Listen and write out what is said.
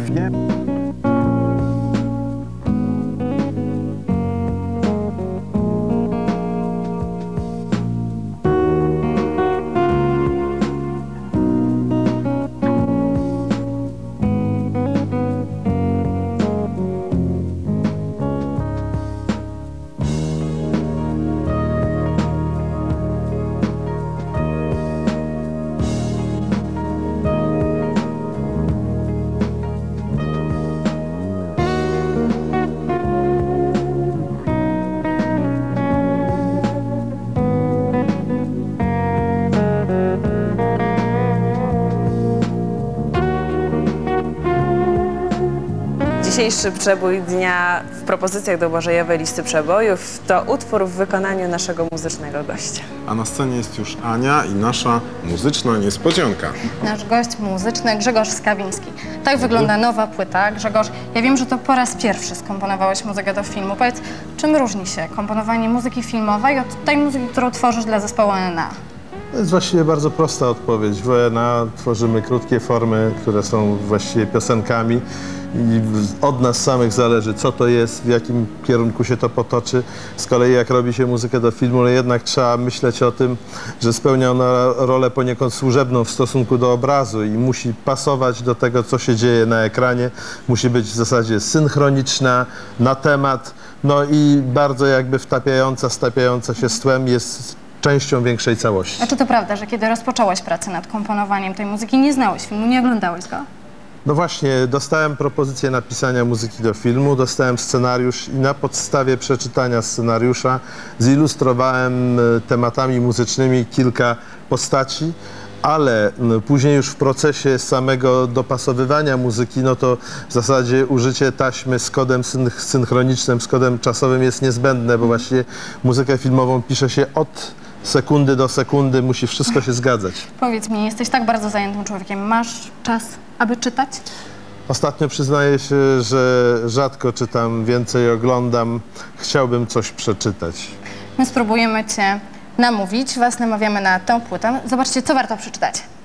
FM. Dzisiejszy przebój dnia w propozycjach do Bożejowej Listy Przebojów to utwór w wykonaniu naszego muzycznego gościa. A na scenie jest już Ania i nasza muzyczna niespodzianka. Nasz gość muzyczny Grzegorz Skawiński. Tak wygląda nowa płyta. Grzegorz, ja wiem, że to po raz pierwszy skomponowałeś muzykę do filmu. Powiedz, czym różni się komponowanie muzyki filmowej od tej muzyki, którą tworzysz dla zespołu NA? To jest właściwie bardzo prosta odpowiedź. W ONA tworzymy krótkie formy, które są właściwie piosenkami i od nas samych zależy, co to jest, w jakim kierunku się to potoczy. Z kolei jak robi się muzykę do filmu, ale jednak trzeba myśleć o tym, że spełnia ona rolę poniekąd służebną w stosunku do obrazu i musi pasować do tego, co się dzieje na ekranie. Musi być w zasadzie synchroniczna, na temat, no i bardzo jakby stapiająca się z tłem, jest częścią większej całości. A czy to prawda, że kiedy rozpocząłeś pracę nad komponowaniem tej muzyki, nie znałeś filmu, nie oglądałeś go? No właśnie, dostałem propozycję napisania muzyki do filmu, dostałem scenariusz i na podstawie przeczytania scenariusza zilustrowałem tematami muzycznymi kilka postaci, ale później już w procesie samego dopasowywania muzyki, no to w zasadzie użycie taśmy z kodem synchronicznym, z kodem czasowym jest niezbędne, bo właściwie muzykę filmową pisze się od sekundy do sekundy, musi wszystko się zgadzać. Powiedz mi, jesteś tak bardzo zajętym człowiekiem, masz czas, aby czytać? Ostatnio przyznaję się, że rzadko czytam, więcej oglądam. Chciałbym coś przeczytać. My spróbujemy Cię namówić, Was namawiamy na tę płytę. Zobaczcie, co warto przeczytać.